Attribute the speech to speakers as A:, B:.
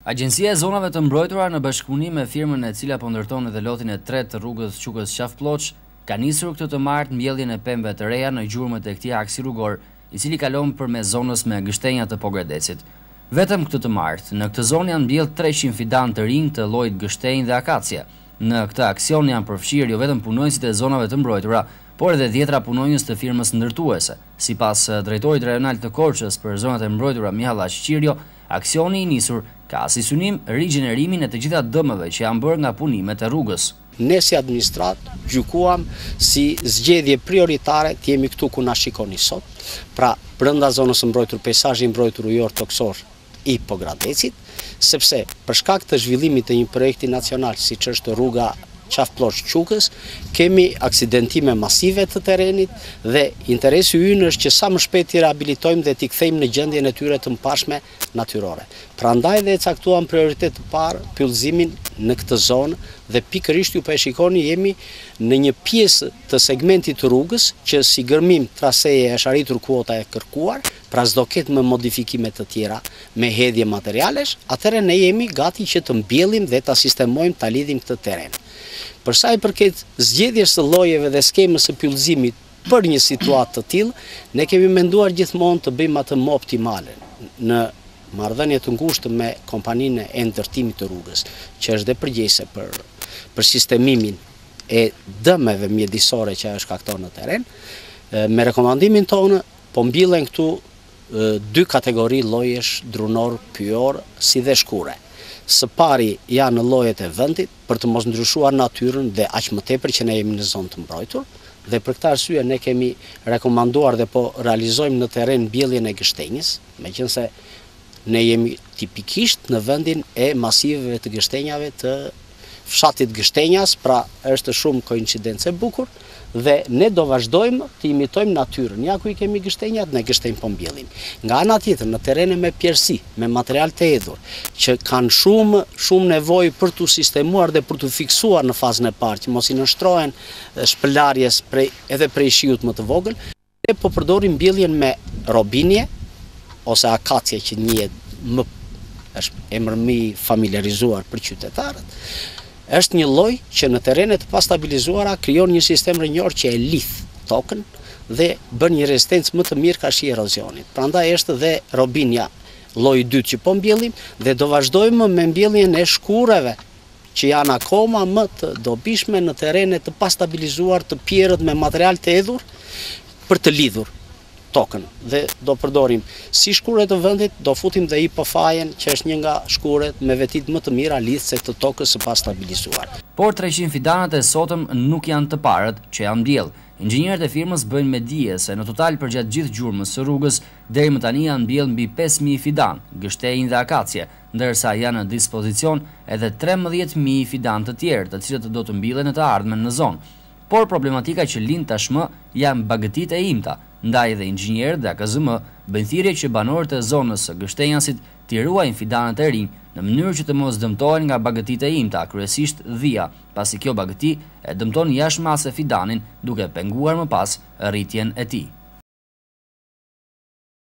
A: Agjencia e zonave të mbrojtura në bashkëpunim me firmën e cila po ndërton edhe lotin e tretë të rrugës Qukës-Qafploç ka nisur këtë të martë mbjelljen e pemëve të reja në gjurmët e këtij aksi rrugor, i cili kalon përmes zonës me gështenja të Pogradecit. Vetëm këtë të martë, në këtë zonë janë mbjellë 300 fidan të rinj të llojit gështenj dhe akacie. Në këtë aksion janë përfshirë jo vetëm punonjësit e zonave të mbrojtura, por edhe dhjetra punonjës të firmës ndërtuese. Sipas drejtorit rajonal të Korçës për zonat e mbrojtura Mihalla Qiqirjo, aksioni i nisur ka si synim rigjenerimin e të gjitha dëmeve që janë bërë nga punimet e rrugës.
B: Ne si administrat gjykuam si zgjedhje prioritare të jemi këtu ku na shikoni sot, pra brenda zonës së mbrojtur, peizazhi i mbrojtur ujor toksor i Pogradecit, sepse për shkak të zhvillimit të një projekti nacional siç është rruga Qafploç-Qukës, kemi aksidentime masive të terrenit dhe interesi ynë është që sa më shpejt i rehabilitojmë dhe t'i kthejmë në gjendjen e tyre të mbarshme natyrore. Prandaj dhe e caktuam prioritet të parë pyllëzimin në këtë zonë dhe pikërisht ju po e shikoni jemi në një pjesë të segmentit të rrugës që si gërmim traseje është arritur kuota e kërkuar, pra s'do ketë më modifikime të tjera me hedhje materialesh, atëherë ne jemi gati që të mbjellim dhe ta sistemojmë, ta lidhim këtë terren. Për sa i përket zgjedhjes së llojeve dhe skemës së pyllëzimit për një situatë të tillë, ne kemi menduar gjithmonë të bëjmë atë më optimale në marrëdhënie të ngushtë me kompaninë e ndërtimit të rrugës, që është dhe përgjegjëse për sistemimin e dëmeve mjedisore që ajo shkakton në terren. Me rekomandimin tonë po mbillen këtu dy kategori llojesh drunor, pyjor, si dhe shkure. Së pari janë llojet e vendit për të mos ndryshuar natyrën dhe aq më tepër që ne jemi në zonë të mbrojtur, dhe për këtë arsye ne kemi rekomanduar dhe po realizojmë në terren mbjelljen e gështenjës, meqense ne jemi tipikisht në vendin e masiveve të gështenjave të fshatit Gështenjas, pra është shumë koincidencë e bukur dhe ne do vazhdojmë të imitojmë natyrën. Ja ku i kemi gështenjat, ne gështenj po mbjellim. Nga ana tjetër, në terrene me pjersi, me material të hedhur, që kanë shumë nevojë për të sistemuar dhe për të fiksuar në fazën e parë, që mos i nështrohen shpëlarjes edhe prej shiut më të vogël, ne po përdorim mbjelljen me robinie ose akacie që njihet është emër më i familiarizuar për qytetarët. Është një lloj që në terrenet pa stabilizuara krijon një sistem rrënjor që e lidh tokën dhe bën një rezistencë më të mirë kashi erozionit. Prandaj është dhe robinia lloji i dytë që po mbjellim dhe do vazhdojmë me mbjelljen e shkureve që janë akoma më të dobishme në terrene të pa stabilizuar, të pjerët me material të hedhur për të lidhur tokën, dhe do përdorim si shkuret të vendit, do futim dhe IPF-jen, që është një nga shkuret me vetit më të mira lidhse të tokës së pa stabilizuar.
A: Por 300 fidanët e sotëm nuk janë të parët që janë mbjellë. Inxhinierët e firmës bëjnë me dije se në total përgjatë gjithë gjurmës së rrugës deri më tani janë mbjellë mbi 5000 fidan, gështenj dhe akacie, ndërsa janë në dispozicion edhe 13000 fidan të tjerë, të cilët do të mbillen në të ardhmen në zonë. Por problematika që lind tashmë janë bagëtitë e imta, ndaj dhe inxhinierët dhe AKZM bëjnë thirrje që banorët e zonës së Gështenjasit t'i ruajnë fidanët e rinj në mënyrë që të mos dëmtohen nga bagëtitë e imta, kryesisht dhia, pasi kjo bagëti e dëmton jashtëmase fidanin duke penguar më pas rritjen e tij.